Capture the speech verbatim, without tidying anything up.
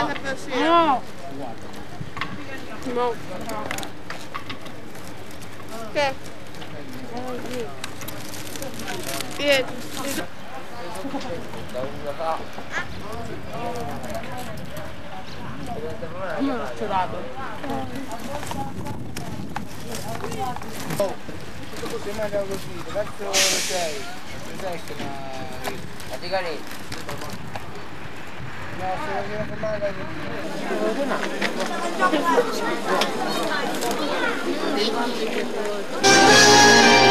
No. No. Che? Iya. Io l'ho dato. Oh, se mangia così, verso le sei, presente ma la sigaretta. No, se la viene fumare così.